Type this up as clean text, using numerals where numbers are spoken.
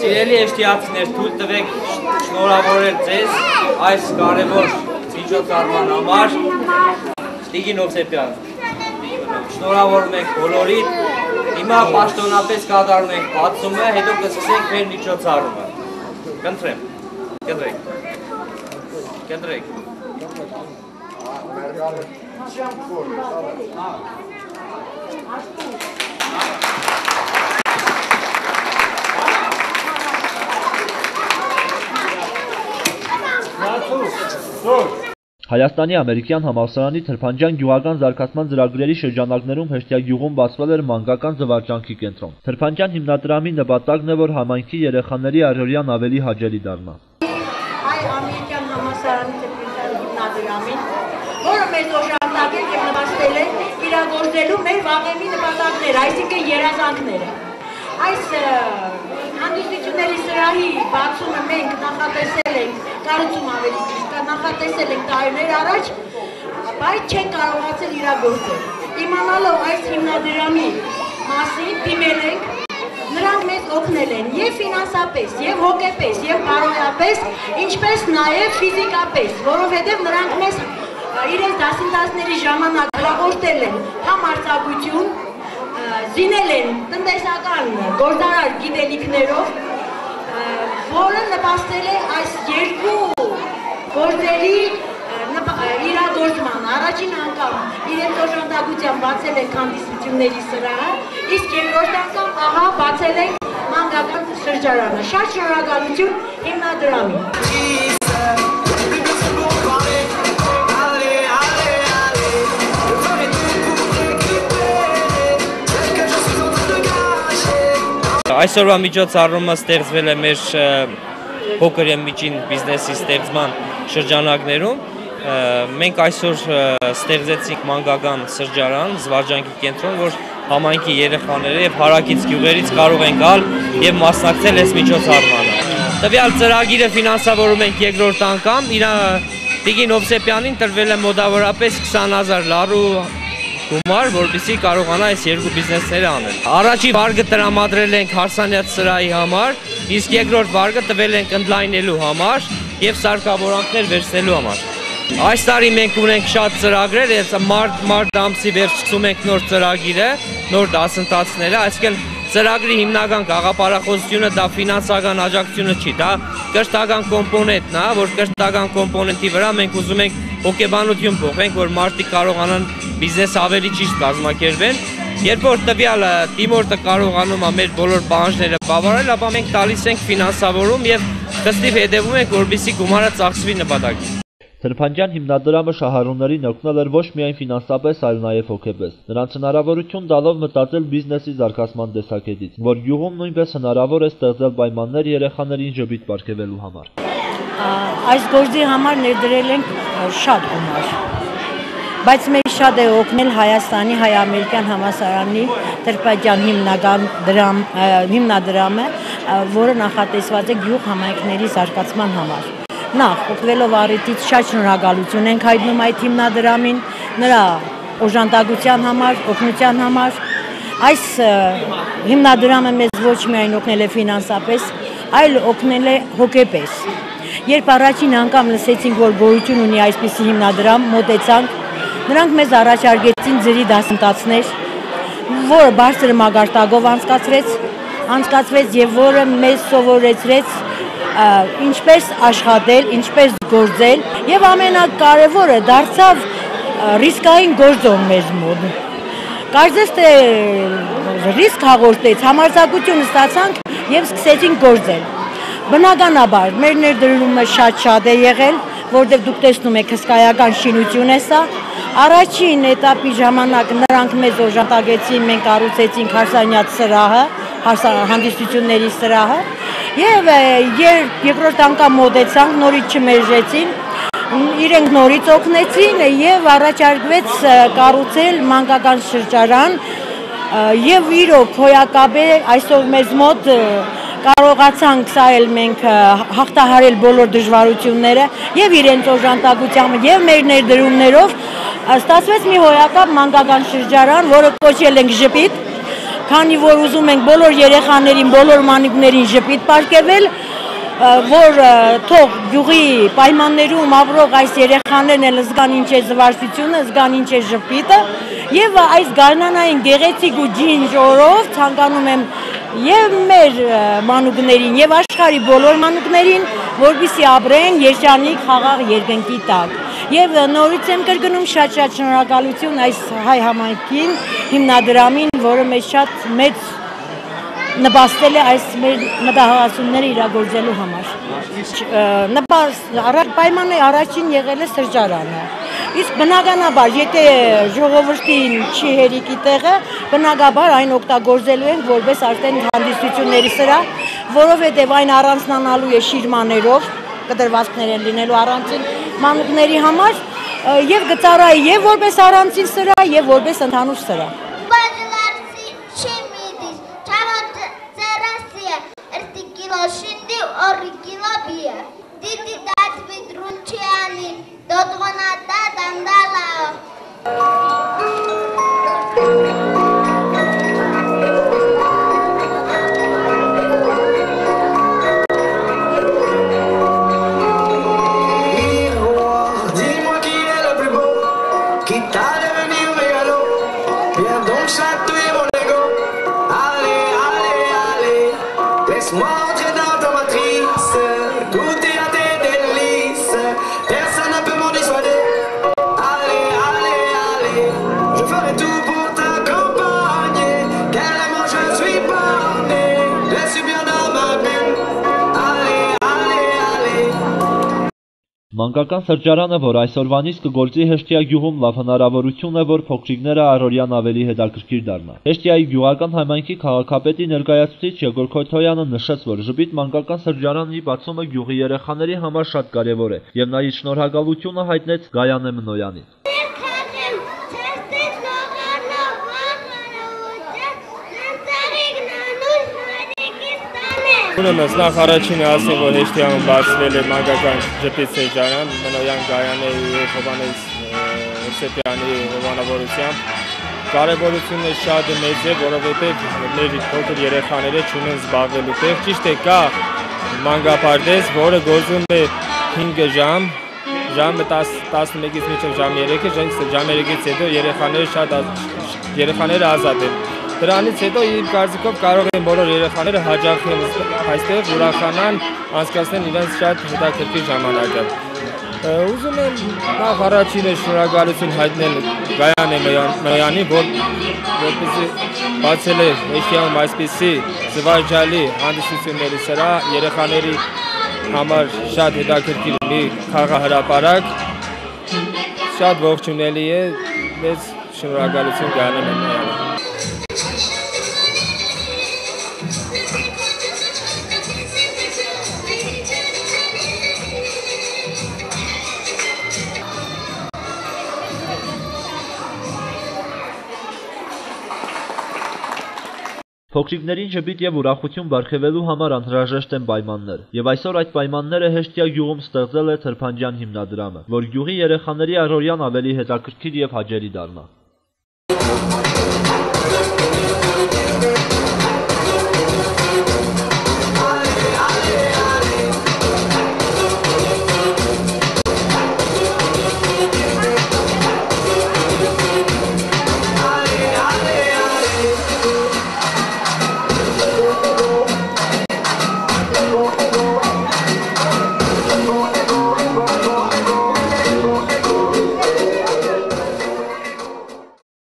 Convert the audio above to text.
Սիրելի էշտիացիներ, թույլ տվեք շնորհավորել ձեզ այս կարևոր միջոցառման համար Տիգին Հովսեփյան։ Շնորհավորում ենք բոլորիդ։ Հիմա պաշտոնապես կատարում ենք բացումը, հետո կսկսենք մեր միջոցառումը։ Կընտրեմ։ Կընտրեք։ Հայաստանի ամերիկյան համալսարանի Թրփանջյան գյուղական զարգացման ծրագրերի շրջանակներում հեշտագյուղում բացվել էր մանկական զվարճանքի կենտրոն։ Թրփանջյան հիմնադրամի նպատակն է, որ համայնքի երեխաների առօրյան ավելի հաճելի դառնա։ Հայ ամերիկյան համալսարանի Թրփանջյան հիմնադրամին, որը մեզ օժանդակել և նպաստել է իրագործելու մեր վաղեմի նպատակները, այսինքն երազանքները։ Այս հանդիսությունների սրահի բացումը մենք նախատեսել ենք, կառուցում ավելի ճիշտ, նախատեսել ենք տարիներ առաջ, բայց չեն կարողացել իրագործել։ Իմանալով այս հիմնադրամի մասին դիմել ենք, նրանք մեզ օգնել են և ֆինանսապես, և հոգեպես, և բարոյապես, ինչպես նաև ֆիզիկապես, որովհետև նրանք մեզ իրենց դասընթացների ժամանակ հրապարակել են համարձակություն, զինել են տնտեսական գործարար գիտելիքներով, որը նպաստել է այս երկու գործերի իրագործման։ Առաջին անգամ իրենց օժանդակությամբ բացել ենք հանդիսությունների սրահը, իսկ երկրորդ անգամ ահա բացել ենք մանկական շրջարանը։ Շատ շնորհակալություն հիմնադրամին։ Այսօրվա միջոցառումը ստեղծվել է մեր փոքր և միջին բիզնեսի ստեղծման շրջանակներում։ Մենք այսօր ստեղծեցինք մանկական սրճարան, զվարճանքի կենտրոն, որ համայնքի երեխաները և հարակից գյուղերից կարող են գալ և մասնակցել այս միջոցառմանը։ Տվյալ ծրագիրը ֆինանսավորում ենք երկրորդ անգամ, Տիգին Հովսեփյանին տրվել է մոտավորապես 20,000 լարու գումար, որպեսզի կարողանա այս երկու բիզնեսները անել։ Առաջի վարկը տրամադրել ենք հարսանյաց սրահի համար, իսկ երկրորդ վարկը տվել ենք ընդլայնելու համար և սարքավորանքներ վերցնելու համար։ Այս տարի մենք ունենք շատ ծրագրեր, մարտ ամսի վերջ սկսում ենք նոր ծրագիրը, նոր դասընթացները, այսինքն ծրագրի հիմնական գաղափարախոսությունը դա ֆինանսական աջակցությունը չի, դա կրթական կոմպոնենտն է, որ կրթական կոմպոնենտի վրա մենք ուզում ենք հոգեբանություն փոխենք, որ մարդիկ կարողանան բիզնես ավելի ճիշտ կազմակերպեն։ Երբ որ տվյալ դիմորդը կարողանում է մեր բոլոր պահանջները բավարարել, ապա մենք տալիս ենք ֆինանսավորում և խստիվ հետևում ենք, որպեսզի գումարը ծախսվի նպատակին։ Թրփանջյան հիմնադրամը շահառուներին օգնել էր ոչ միայն ֆինանսապես, այլ նաև հոգեպես։ Նրանց հնարավորություն տալով մտածել բիզնեսի զարգացման տեսակետից, որ գյուղում նույնպես հնարավոր է ստեղծել պայմաններ երեխաներին ժպիտ պարգևելու համար։ Այս գործի համար ներդրել ենք շատ գումար, բայց մեզ շատ է օգնել Հայաստանի հայ-ամերիկյան համալսարանի Թրփանջյան հիմնադրամը, որը նախատեսված է գյուղ համայնքների զարգացման համար։ Նախ, օգնելով առիթից շատ շնորհակալություն ենք հայտնում այդ հիմնադրամին, նրա օժանդակության համար, օգնության համար։ Այս հիմնադրամը մեզ ոչ միայն օգնել է ֆինանսապես, այլ օգնել է հոգեպես։ Երբ առաջին անգամ լսեցինք, որ գոյություն ունի այսպիսի հիմնադրամ, մոտեցանք, նրանք մեզ առաջարկեցին ձրի դասընթացներ, որը բարձր մագարտակով անցկացվեց և որը մեզ սովորեցրեց ինչպես աշխատել, ինչպես գործել և ամենակարևորը դարձավ ռիսկային գործոն մեզ մոտ։ Կարծես թե ռիսկ հաղորդեց, համարձակություն ստացանք և սկսեցինք գործել։ Բնականաբար, մեր ներդրումը շատ է եղել, որտեղ դուք տեսնում եք հսկայական շինություն է սա։ Առաջին էտապի ժամանակ նրանք մեզ օժանդակեցին, մենք կառուցեցինք հարսանյաց սրահը, հանդիսությունների սրահը, և երկրորդ անգամ մոտեցանք, նորից չմերժեցին, իրենք նորից օգնեցին և առաջարկվեց կառուցել մանկական շրջարան և իրոք հոյակապ է այսօր մեզ մոտ կարողացանք սա էլ մենք հաղթահարել բոլոր դժվարությունները և իրենց օժանդակությամբ և մեր ներդրումներով ստացվեց մի հոյակապ մանկական շրջարան, որը կոչել ենք ժպիտ, քանի որ ուզում ենք բոլոր երեխաներին, բոլոր մանուկներին ժպիտ պարգևել, որ թող գյուղի պայմաններում ապրող այս երեխաներն էլ զգան ինչ է զվարճությունը, զգան ինչ է ժպիտը, եւ այս գարնանային գեղեցիկ ու ջինջ օրով ցանկանում եմ եւ մեր մանուկներին եւ աշխարհի բոլոր մանուկներին, որպեսզի ապրեն երջանիկ խաղաղ երկնքի տակ։ Եվ նորից եմ կրկնում շատ շնորհակալություն այս հայ համայնքին, հիմնադրամին, որը մեզ շատ մեծ նպաստել է այս մեր մտահղացումները իրագործելու համար։ Պայմանը առաջին եղել է սրճարանը։ Իսկ բնականաբար, եթե ժողովրդին չի հերիկի տեղը, բնականաբար այն օգտագործելու ենք որպես արդեն հանդիսությունների սրահ, որովհետև այն առանձնանալու է շիրմաներով, կտրվածքներ են լինելու առանձին մանուկների համար, եւ կծառայի եւ որպես առանձին սրահ, եւ որպես ընդհանուր սրահ։ Մանկական սրճարանը, որ այսօրվանից կգործի Հեշտիա գյուղում, լավ հնարավորություն է, որ փոքրիկները առօրյան ավելի հետաքրքիր դառնան։ Հեշտիայի գյուղական համայնքի քաղաքապետի ներկայացուցիչ Եգոր Քոյթոյանը նշեց, որ ժպիտ մանկական սրճարանի բացումը գյուղի երեխաների համար շատ կարևոր է, եւ նա իր շնորհակալությունը հայտնեց Գայանե Մնոյանին։ Ուրեմն նախ առաջինը ասեմ, որ Հեշտիայում բացվել է մանկական ժպիտ սրճարան Մնոյան Գայանեի եւ Հովհաննես Հովսեփյանի հովանավորությամբ։ Կարևորությունը շատ մեծ է, որովհետեւ մեր փոքր երեխաները չունեն զբաղվելու տեղ։ Ճիշտ է, կա մանկապարտեզ, որը գործում է 5 ժամ, ժամը 11-ից մինչև ժամ 3-ը, ժամ 3-ից հետո երեխաները ազատ են։ Դրանից հետո իմ կարծիքով կարող են բոլոր երեխաները հաճախել այստեղ ուրախանան, անցկացնեն իրենց շատ հետաքրքիր ժամանակը։ Ուզում եմ նախ առաջինը շնորհակալություն հայտնել Գայանե Մնոյանին, որպեսզի բացել է Հեշտիայում այսպիսի զվարճալի հանդիսությունների սրահ, երեխաների համար շատ հետաքրքիր մի խաղահրապարակ, շատ ողջունելի է, մեծ շնորհակալություն Գայանե Մնոյանին։ Փոքրիկներին ժպիտ եւ ուրախություն բարգեւելու համար անհրաժեշտ են պայմաններ, եւ այսօր այդ պայմանները Հեշտիա գյուղում ստեղծել է Թրփանջյան հիմնադրամը, որ գյուղի երեխաների առօրյան ավելի հետաքրքիր եւ հաճելի դառնա։